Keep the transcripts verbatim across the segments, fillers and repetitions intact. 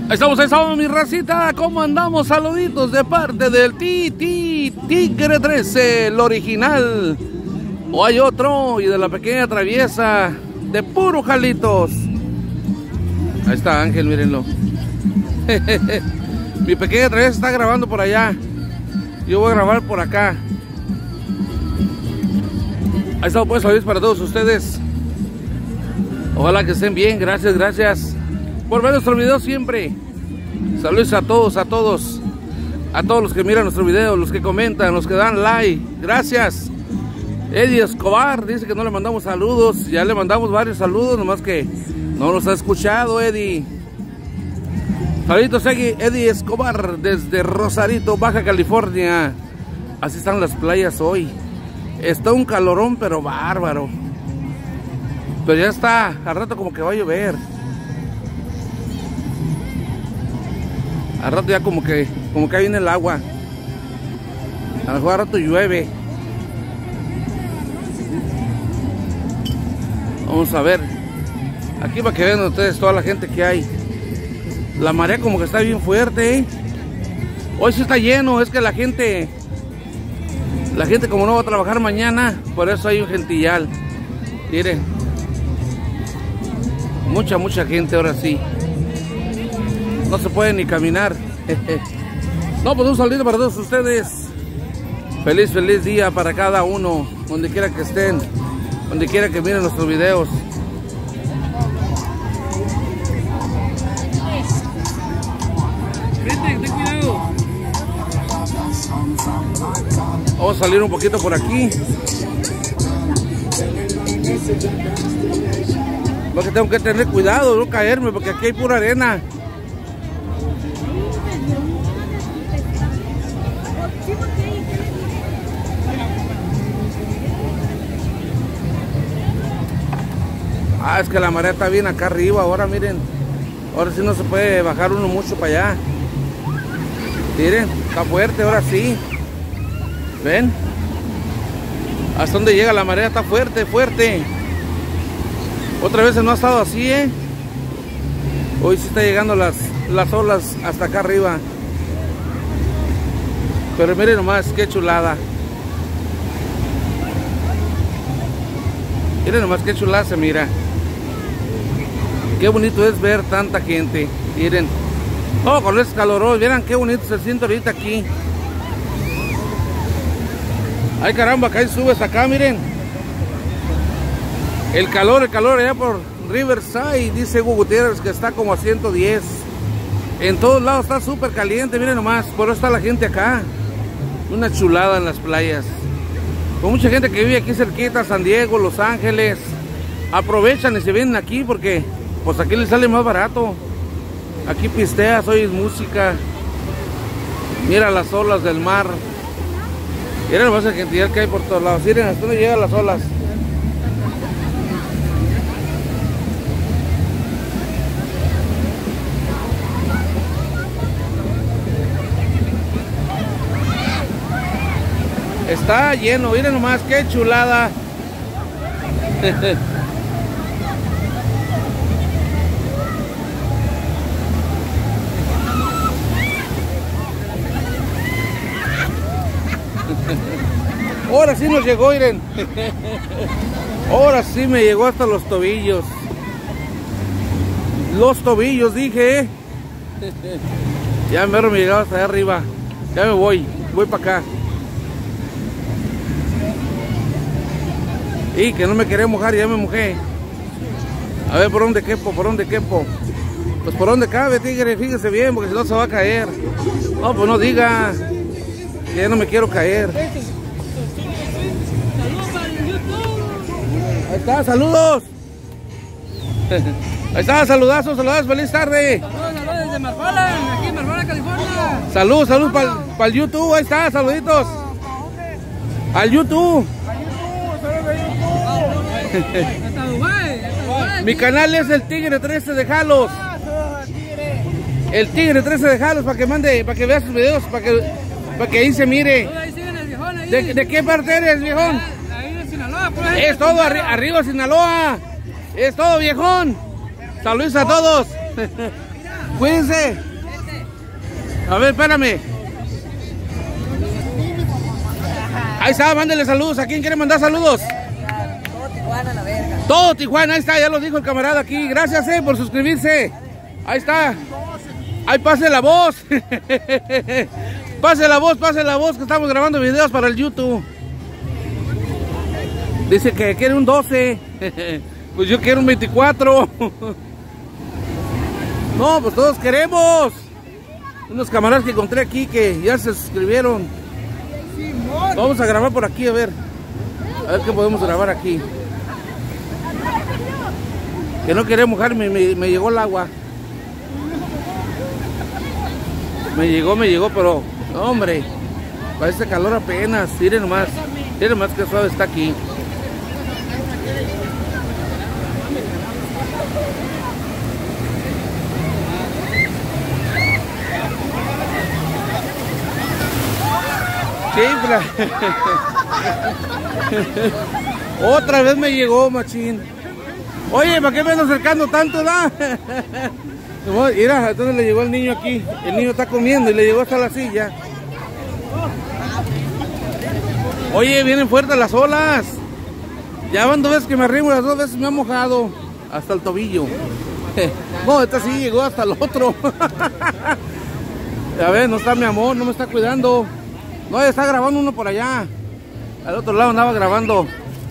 Ahí estamos, ahí estamos, mi racita. ¿Cómo andamos? Saluditos de parte del Ti Ti Tigre trece, el original. O hay otro, y de la pequeña traviesa, de puro Jalitos. Ahí está Ángel, mírenlo. Mi pequeña traviesa está grabando por allá. Yo voy a grabar por acá. Ahí está, pues, saludos para todos ustedes. Ojalá que estén bien, gracias, gracias por ver nuestro video siempre. Saludos a todos, a todos, a todos los que miran nuestro video, los que comentan, los que dan like, gracias. Eddie Escobar dice que no le mandamos saludos, ya le mandamos varios saludos, nomás que no nos ha escuchado, Eddie. Saluditos, Eddie Escobar, desde Rosarito, Baja California. Así están las playas hoy. Está un calorón, pero bárbaro. Pero ya está, al rato como que va a llover. Al rato ya como que, como que viene el agua. A lo mejor al rato llueve. Vamos a ver. Aquí para que vean ustedes toda la gente que hay. La marea como que está bien fuerte, ¿eh? Hoy sí está lleno, es que la gente... La gente como no va a trabajar mañana, por eso hay un gentillal. Miren. Mucha, mucha gente ahora sí. No se puede ni caminar. No, pues un saludo para todos ustedes. Feliz, feliz día para cada uno. Donde quiera que estén. Donde quiera que miren nuestros videos. Vete, ten cuidado. Vamos a salir un poquito por aquí. Porque tengo que tener cuidado, no caerme, porque aquí hay pura arena. Ah, es que la marea está bien acá arriba, ahora miren. Ahora sí no se puede bajar uno mucho para allá. Miren, está fuerte, ahora sí. ¿Ven? Hasta donde llega la marea está fuerte, fuerte. Otra vez no ha estado así, ¿eh? Hoy sí está llegando las, las olas hasta acá arriba. Pero miren nomás, qué chulada. Miren nomás qué chulada se mira. Qué bonito es ver tanta gente. Miren. Oh, con ese calorón, miren qué bonito se siente ahorita aquí. Ay, caramba, acá subes acá, miren. El calor, el calor allá por Riverside, dice Hugo Gutiérrez que está como a ciento diez. En todos lados está súper caliente, miren nomás. Por eso está la gente acá. Una chulada en las playas. Con mucha gente que vive aquí cerquita, San Diego, Los Ángeles. Aprovechan y se vienen aquí porque pues aquí les sale más barato. Aquí pisteas, oyes música. Mira las olas del mar. Miren nomás el gentil que hay por todos lados. Miren, hasta donde llegan las olas. Está lleno, miren nomás, qué chulada. Ahora sí nos llegó, miren. Ahora sí me llegó hasta los tobillos. Los tobillos, dije, ¿eh? Ya mero me llegaba hasta allá arriba. Ya me voy, voy para acá. Y que no me quería mojar, ya me mojé. A ver por dónde quepo, por dónde quepo. Pues por dónde cabe, tigre, fíjese bien, porque si no se va a caer. No, pues no diga que ya no me quiero caer. Ahí está, saludos. Ahí está, saludazos, saludazos, feliz tarde. Saludos, saludos desde Marfala, aquí en Marfala, California. Salud, salud para el YouTube, ahí está, saluditos. Al YouTube. Hasta Dubái, hasta Dubái. Mi canal es el Tigre trece de Jalos. El Tigre trece de Jalos, para que mande, para que vea sus videos, para que, para que ahí se mire. Ahí siguen el viejón ahí. ¿De, ¿De qué parte eres, viejón? Ahí de Sinaloa, pues. Es todo, arri arriba Sinaloa. Es todo, viejón. Saludos a todos. Cuídense. A ver, espérame. Ahí está, mándele saludos. ¿A quién quiere mandar saludos? Todo Tijuana, la verga. Todo Tijuana, ahí está, ya lo dijo el camarada aquí. Gracias eh, por suscribirse. Ahí está. Ahí pase la voz. Pase la voz, pase la voz, que estamos grabando videos para el YouTube. Dice que quiere un doce. Pues yo quiero un veinticuatro. No, pues todos queremos. Unos camaradas que encontré aquí que ya se suscribieron. Vamos a grabar por aquí, a ver. A ver qué podemos grabar aquí. Que no quería mojarme, me, me llegó el agua. Me llegó, me llegó, pero... No, hombre. Para este calor apenas. Miren nomás. Miren nomás que suave está aquí. Chifla. Otra vez me llegó, machín. Oye, ¿para qué me ando acercando tanto, da? Mira, entonces le llegó el niño aquí. El niño está comiendo y le llegó hasta la silla. Oye, vienen fuertes las olas. Ya van dos veces que me arrimo, las dos veces me ha mojado hasta el tobillo. No, esta sí llegó hasta el otro. A ver, no está mi amor, no me está cuidando. No, está grabando uno por allá. Al otro lado andaba grabando.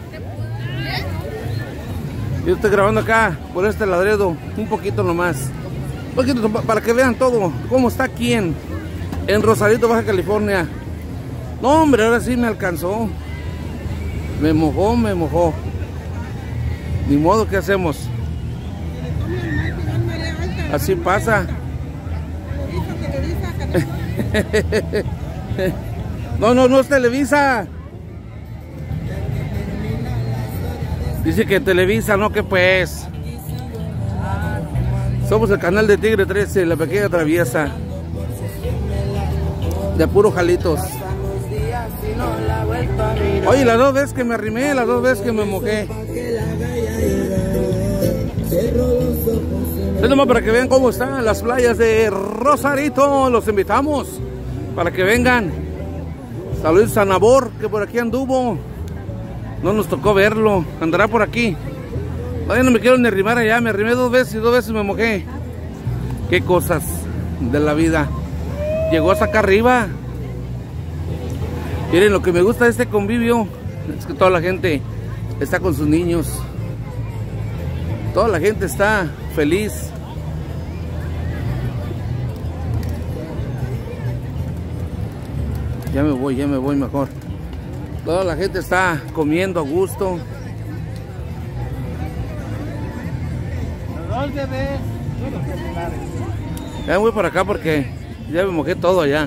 Yo estoy grabando acá, por este ladredo, un poquito nomás. Un poquito para que vean todo, cómo está aquí en, en Rosarito, Baja California. No, hombre, ahora sí me alcanzó. Me mojó, me mojó. Ni modo, ¿qué hacemos? Así pasa. No, no, no es Televisa. Dice que Televisa, no, que pues. Somos el canal de Tigre trece, la pequeña traviesa. De puro Jalitos. Oye, las dos veces que me arrimé, las dos veces que me mojé. Es nomás para que vean cómo están las playas de Rosarito. Los invitamos para que vengan. Saludos a Nabor, que por aquí anduvo. No nos tocó verlo, andará por aquí. Todavía no me quiero ni arrimar allá, me arrimé dos veces y dos veces me mojé. Qué cosas de la vida. Llegó hasta acá arriba. Miren, lo que me gusta de este convivio es que toda la gente está con sus niños. Toda la gente está feliz. Ya me voy, ya me voy mejor. Toda la gente está comiendo a gusto. Ya me voy para acá porque ya me mojé todo allá.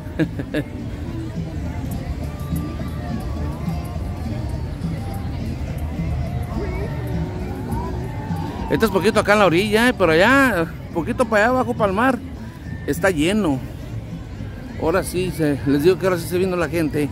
Esto es poquito acá en la orilla, pero allá, poquito para allá abajo para el mar, está lleno. Ahora sí, se, les digo que ahora sí se vino la gente.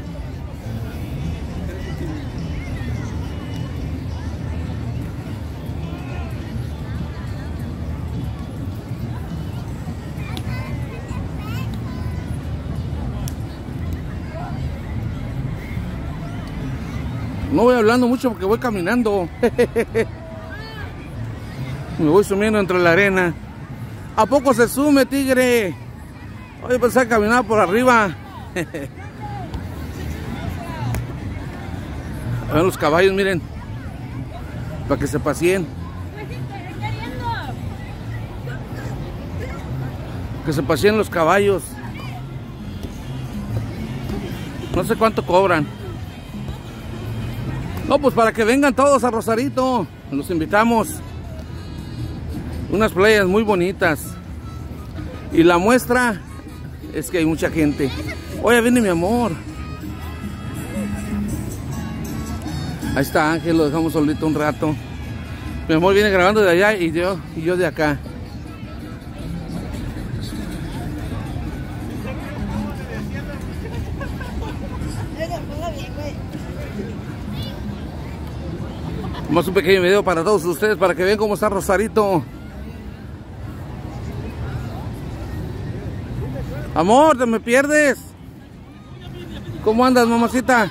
No voy hablando mucho porque voy caminando. Me voy sumiendo entre la arena. ¿A poco se sume, tigre? Hoy pensé a caminar por arriba. A ver los caballos, miren. Para que se paseen. Que se paseen los caballos. No sé cuánto cobran. No, pues para que vengan todos a Rosarito. Los invitamos. Unas playas muy bonitas. Y la muestra es que hay mucha gente. Oye, viene mi amor. Ahí está Ángel, lo dejamos solito un rato. Mi amor viene grabando de allá y yo, y yo de acá. Vamos a un pequeño video para todos ustedes para que vean cómo está Rosarito. Amor, te me pierdes. ¿Cómo andas, mamacita?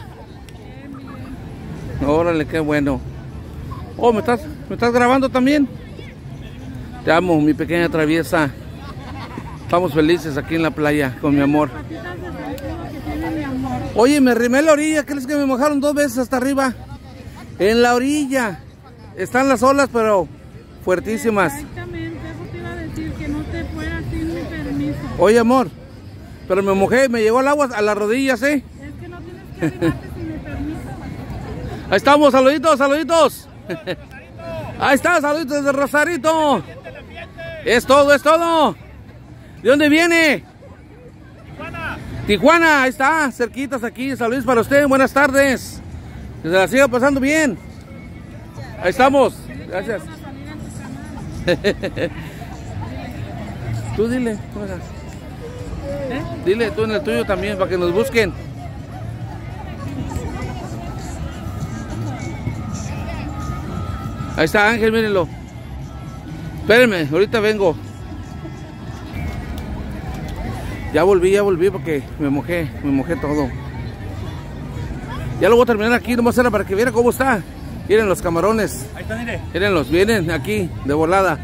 Órale, qué bueno. Oh, ¿me estás, me estás grabando también? Te amo, mi pequeña traviesa. Estamos felices aquí en la playa con mi amor. Oye, me arrimé a la orilla. ¿Crees que me mojaron dos veces hasta arriba? En la orilla. Están las olas, pero fuertísimas. Exactamente, eso te iba a decir, que no te fueras sin mi permiso. Oye, amor, pero me mojé, me llegó el agua a las rodillas, ¿eh? Es que no tienes que arrimarte sin mi permiso. Ahí estamos, saluditos, saluditos. Ahí está, saluditos de Rosarito. Es todo, es todo. ¿De dónde viene? Tijuana. Tijuana, ahí está, cerquitas aquí. Saludos para usted, buenas tardes. Que se la siga pasando bien. Ahí estamos, gracias. Tú dile, ¿cómo estás? ¿Eh? Dile tú en el tuyo también, para que nos busquen. Ahí está Ángel, mírenlo. Espérenme, ahorita vengo. Ya volví, ya volví porque me mojé, me mojé todo. Ya lo voy a terminar aquí, nomás era para que viera cómo está. Miren los camarones. Ahí están, mire. Mírenlos, vienen aquí, de volada.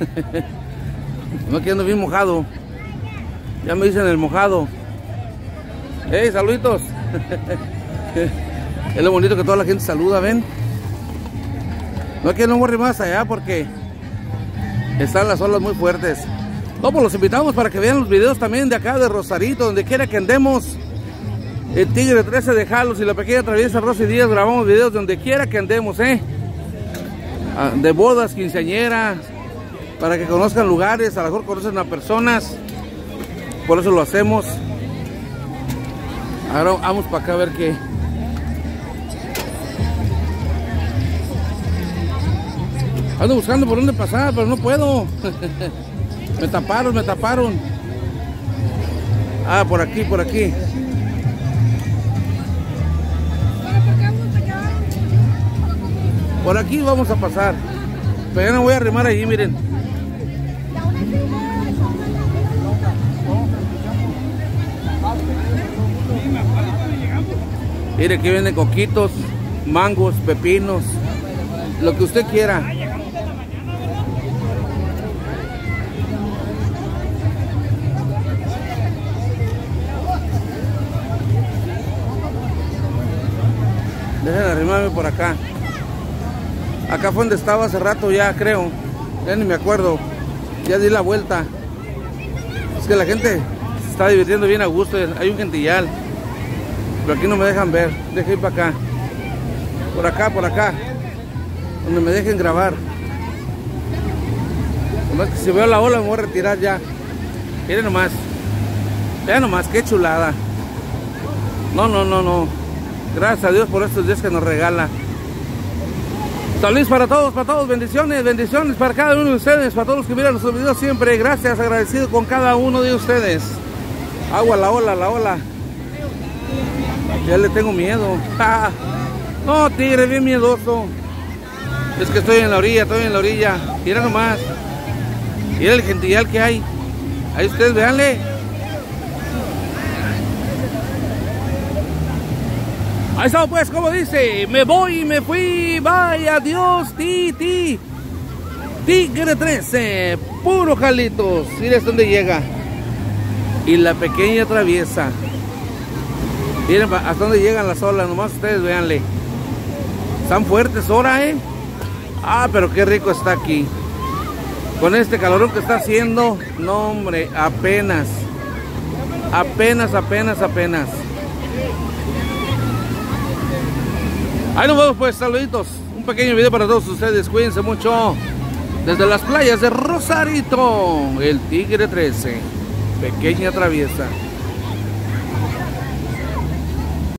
No quedando bien mojado. Ya me dicen el mojado. ¡Hey, saluditos! Es lo bonito que toda la gente saluda, ¿ven? No quiero no morir más allá porque están las olas muy fuertes. No, pues los invitamos para que vean los videos también de acá de Rosarito, donde quiera que andemos. El Tigre trece de Jalos y la pequeña traviesa Rosy Díaz, grabamos videos donde quiera que andemos, ¿eh? De bodas, quinceañeras, para que conozcan lugares, a lo mejor conocen a personas. Por eso lo hacemos. Ahora vamos para acá a ver qué. Ando buscando por dónde pasar, pero no puedo. Me taparon, me taparon. Ah, por aquí, por aquí. Por aquí vamos a pasar. Pero ya no voy a arrimar allí, miren. Mire, aquí vienen coquitos, mangos, pepinos, lo que usted quiera. Dejen arrimarme por acá. Acá fue donde estaba hace rato ya, creo. Ya ni me acuerdo. Ya di la vuelta. Es que la gente se está divirtiendo bien a gusto. Hay un gentillal. Pero aquí no me dejan ver. Deje ir para acá. Por acá, por acá. Donde me dejen grabar. Nomás que si veo la ola me voy a retirar ya. Miren nomás. Vean nomás, qué chulada. No, no, no, no. Gracias a Dios por estos días que nos regala. Saludos para todos, para todos, bendiciones, bendiciones para cada uno de ustedes, para todos los que miran nuestros videos siempre, gracias, agradecido con cada uno de ustedes. Agua, la ola, la ola. Ya le tengo miedo. No, tigre, bien miedoso. Es que estoy en la orilla, estoy en la orilla. Mira nomás. Mira el gentillal que hay. Ahí ustedes, véanle. Ahí está pues, como dice, me voy y me fui, bye, adiós, ti, ti. Tigre trece, puro Jalitos, miren hasta dónde llega. Y la pequeña traviesa. Miren hasta dónde llegan las olas, nomás ustedes véanle. Están fuertes ahora, eh. Ah, pero qué rico está aquí. Con este calorón que está haciendo, no hombre, apenas. Apenas, apenas, apenas. Ahí nos vemos pues, saluditos. Un pequeño video para todos ustedes. Cuídense mucho. Desde las playas de Rosarito, el Tigre trece. Pequeña traviesa.